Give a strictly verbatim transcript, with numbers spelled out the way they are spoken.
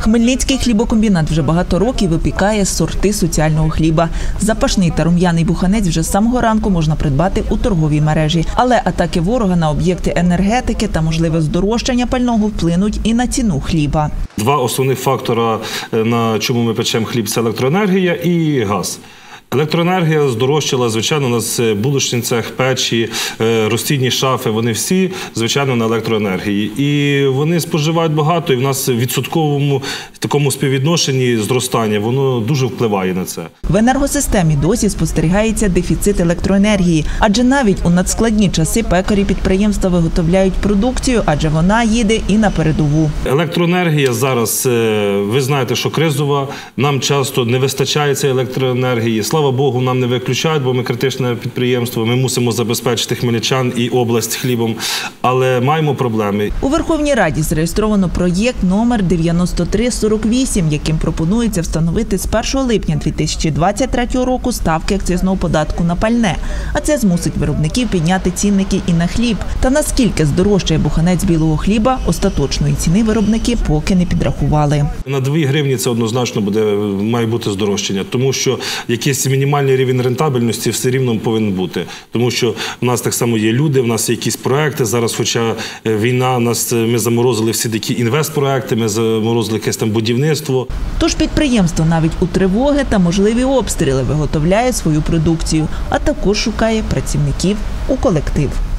Хмельницький хлібокомбінат вже багато років випікає сорти соціального хліба. Запашний та рум'яний буханець вже з самого ранку можна придбати у торговій мережі. Але атаки ворога на об'єкти енергетики та можливе здорожчання пального вплинуть і на ціну хліба. Два основних фактора, на чому ми печемо хліб – це електроенергія і газ. Електроенергія здорожчала, звичайно, у нас булочний цех, печі, розстійні шафи, вони всі, звичайно, на електроенергії. І вони споживають багато, і в нас в відсотковому такому співвідношенні зростання, воно дуже впливає на це. В енергосистемі досі спостерігається дефіцит електроенергії, адже навіть у надскладні часи пекарі підприємства виготовляють продукцію, адже вона їде і на передову. Електроенергія зараз, ви знаєте, що кризова, нам часто не вистачає цієї електроенергії. Слава Богу, нам не виключають, бо ми критичне підприємство, ми мусимо забезпечити хмельничан і область хлібом, але маємо проблеми. У Верховній Раді зареєстровано проєкт номер дев'яносто три сорок вісім, яким пропонується встановити з першого липня дві тисячі двадцять третього року ставки акцизного податку на пальне. А це змусить виробників підняти цінники і на хліб. Та наскільки здорожчає буханець білого хліба, остаточної ціни виробники поки не підрахували. На дві гривні це однозначно буде, має бути здорожчання, тому що якийсь мінімальний рівень рентабельності все рівно повинен бути. Тому що в нас так само є люди, в нас є якісь проекти. Зараз, хоча війна, нас, ми заморозили всі такі інвестпроекти, ми заморозили якесь там будівництво. Тож підприємство навіть у тривоги та можливі обстріли виготовляє свою продукцію, а також шукає працівників у колектив.